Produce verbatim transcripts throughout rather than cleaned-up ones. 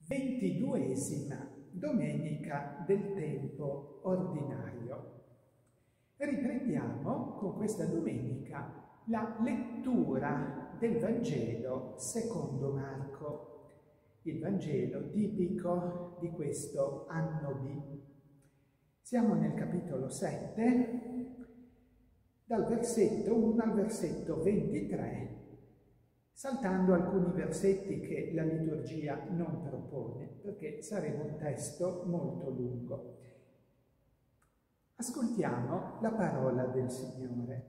ventiduesima domenica del tempo ordinario. Riprendiamo con questa domenica la lettura del Vangelo secondo Marco, il Vangelo tipico di questo anno B. Siamo nel capitolo sette, dal versetto uno al versetto ventitré, saltando alcuni versetti che la liturgia non propone, perché sarebbe un testo molto lungo. Ascoltiamo la parola del Signore.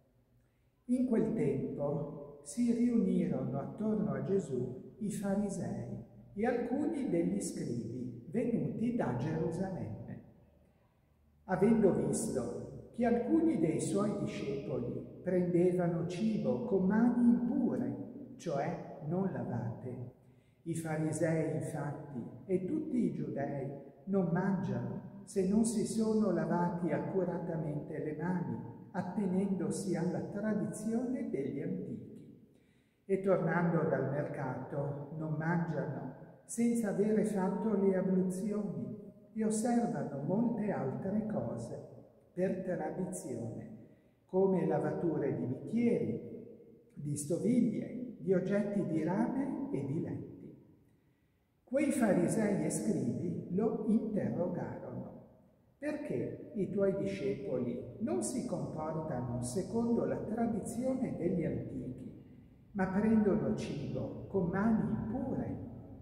In quel tempo si riunirono attorno a Gesù i farisei e alcuni degli scribi venuti da Gerusalemme. Avendo visto che alcuni dei suoi discepoli prendevano cibo con mani impure, cioè non lavate. I farisei, infatti, e tutti i giudei non mangiano se non si sono lavati accuratamente le mani, attenendosi alla tradizione degli antichi. E tornando dal mercato non mangiano senza avere fatto le abluzioni e osservano molte altre cose per tradizione, come lavature di bicchieri, di stoviglie, di oggetti di rame e di letti. Quei farisei e scribi lo interrogarono: perché i tuoi discepoli non si comportano secondo la tradizione degli antichi, ma prendono cibo con mani impure?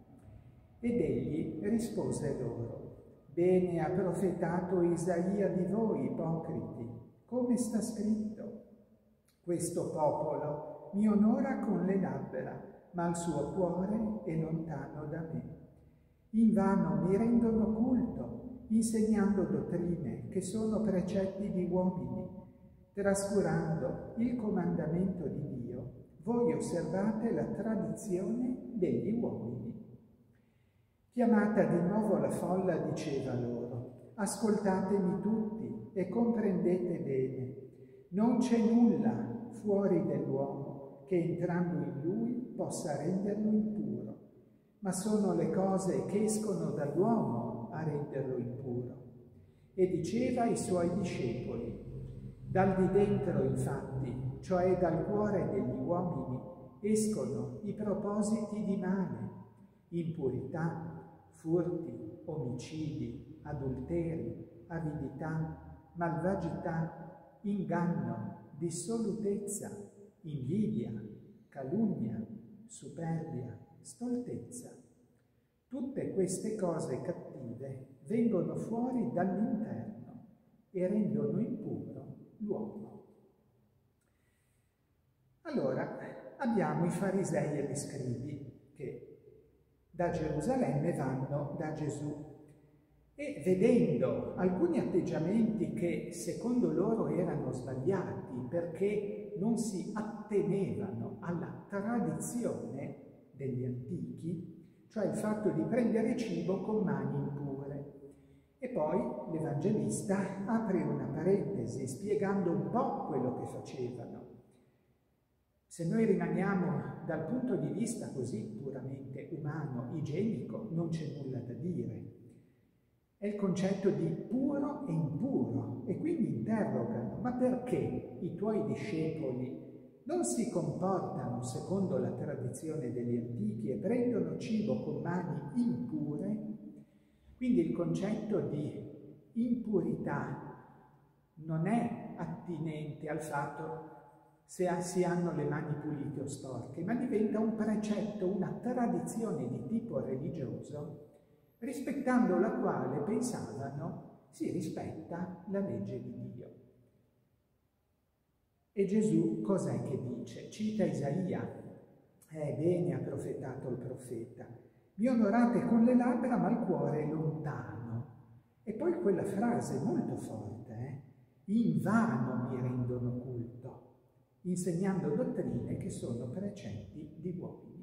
Ed egli rispose loro: bene ha profetato Isaia di voi, ipocriti, come sta scritto: questo popolo mi onora con le labbra, ma il suo cuore è lontano da me. Invano mi rendono culto, insegnando dottrine che sono precetti di uomini. Trascurando il comandamento di Dio, voi osservate la tradizione degli uomini. Chiamata di nuovo la folla, diceva loro: ascoltatemi tutti e comprendete bene. Non c'è nulla fuori dell'uomo che entrando in lui possa renderlo impuro, ma sono le cose che escono dall'uomo a renderlo impuro. E diceva ai suoi discepoli: dal di dentro, infatti, cioè dal cuore degli uomini, escono i propositi di male, impurità, furti, omicidi, adulteri, avidità, malvagità, inganno, dissolutezza, invidia, calunnia, superbia, stoltezza. Tutte queste cose cattive vengono fuori dall'interno e rendono impuro l'uomo. Allora, abbiamo i farisei e gli scribi che da Gerusalemme vanno da Gesù e, vedendo alcuni atteggiamenti che secondo loro erano sbagliati perché non si attenevano alla tradizione degli antichi, cioè il fatto di prendere cibo con mani impure. E poi l'Evangelista apre una parentesi spiegando un po' quello che facevano. Se noi rimaniamo dal punto di vista così puramente umano, igienico, non c'è nulla da dire. È il concetto di puro e impuro, e quindi interrogano: ma perché i tuoi discepoli non si comportano secondo la tradizione degli antichi e prendono cibo con mani impure? Quindi il concetto di impurità non è attinente al fatto se si hanno le mani pulite o sporche, ma diventa un precetto, una tradizione di tipo religioso, rispettando la quale pensavano si rispetta la legge di Dio. E Gesù cos'è che dice? Cita Isaia: eh, bene ha profetato il profeta, mi onorate con le labbra ma il cuore è lontano. E poi quella frase molto forte, eh? invano mi rendono culto, insegnando dottrine che sono precetti di uomini.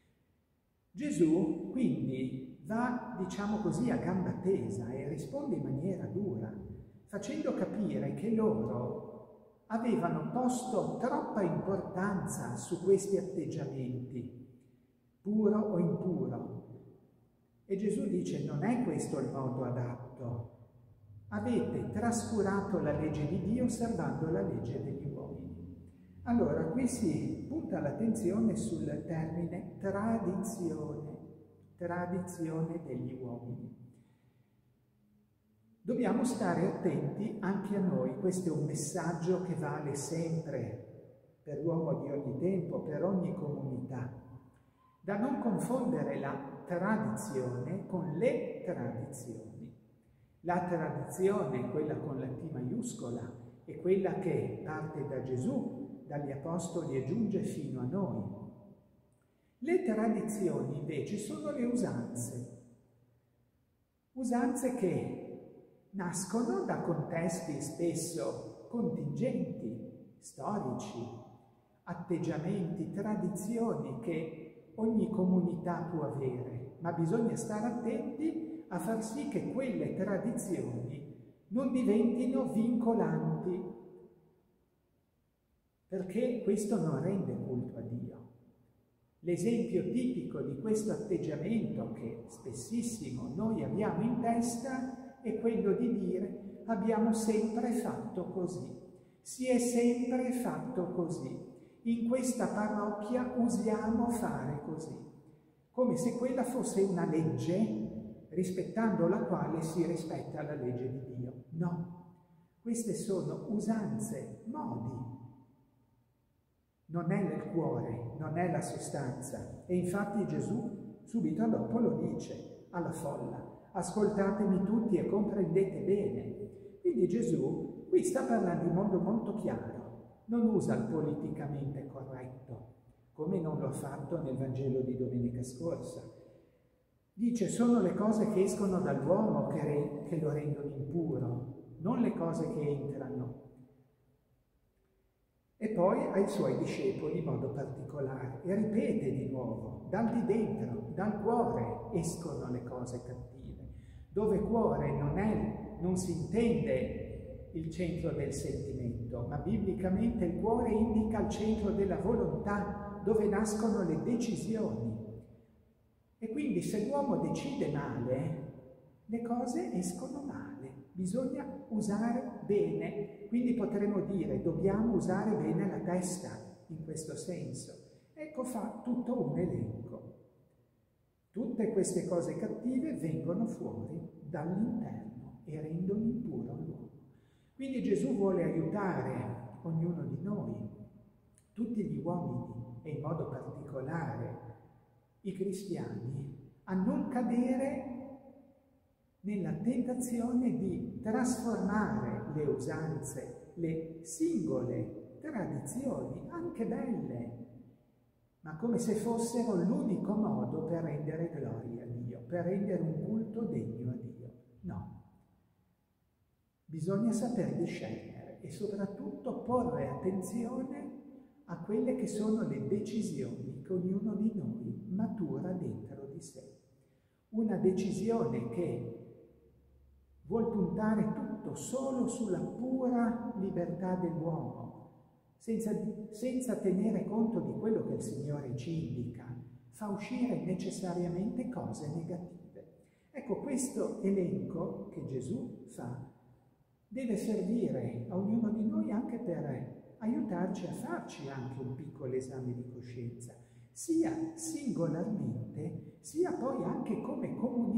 Gesù quindi va, diciamo così, a gamba tesa e risponde in maniera dura, facendo capire che loro avevano posto troppa importanza su questi atteggiamenti, puro o impuro, E Gesù dice: non è questo il modo adatto. Avete trascurato la legge di Dio osservando la legge degli uomini. Allora, qui si punta l'attenzione sul termine tradizione, tradizione degli uomini. Dobbiamo stare attenti anche a noi, questo è un messaggio che vale sempre per l'uomo di ogni tempo, per ogni comunità, da non confondere la tradizione con le tradizioni. La tradizione, quella con la T maiuscola, è quella che parte da Gesù, dagli Apostoli e giunge fino a noi. Le tradizioni invece sono le usanze, usanze che nascono da contesti spesso contingenti, storici, atteggiamenti, tradizioni che ogni comunità può avere, ma bisogna stare attenti a far sì che quelle tradizioni non diventino vincolanti, perché questo non rende culto a Dio. L'esempio tipico di questo atteggiamento che spessissimo noi abbiamo in testa è quello di dire: abbiamo sempre fatto così, si è sempre fatto così, in questa parrocchia usiamo fare così, come se quella fosse una legge rispettando la quale si rispetta la legge di Dio. No, queste sono usanze, modi. Non è nel cuore, non è la sostanza. E infatti Gesù subito dopo lo dice alla folla: ascoltatemi tutti e comprendete bene. Quindi Gesù qui sta parlando in modo molto chiaro, non usa il politicamente corretto, come non lo ha fatto nel Vangelo di domenica scorsa. Dice: sono le cose che escono dall'uomo che, che lo rendono impuro, non le cose che entrano. E poi ai suoi discepoli in modo particolare, e ripete di nuovo: dal di dentro, dal cuore escono le cose cattive. Dove cuore non è, non si intende il centro del sentimento, ma biblicamente il cuore indica il centro della volontà, dove nascono le decisioni. E quindi se l'uomo decide male, le cose escono male, bisogna usare bene. Quindi potremmo dire: dobbiamo usare bene la testa in questo senso. Ecco, fa tutto un elenco. Tutte queste cose cattive vengono fuori dall'interno e rendono impuro l'uomo. Quindi Gesù vuole aiutare ognuno di noi, tutti gli uomini e in modo particolare i cristiani, a non cadere nella tentazione di trasformare le usanze, le singole tradizioni, anche belle, ma come se fossero l'unico modo per rendere gloria a Dio, per rendere un culto degno a Dio. No. Bisogna saper discernere e soprattutto porre attenzione a quelle che sono le decisioni che ognuno di noi matura dentro di sé. Una decisione che vuol puntare tutto solo sulla pura libertà dell'uomo, senza, senza tenere conto di quello che il Signore ci indica, fa uscire necessariamente cose negative. Ecco, questo elenco che Gesù fa deve servire a ognuno di noi anche per aiutarci a farci anche un piccolo esame di coscienza, sia singolarmente, sia poi anche come comunità.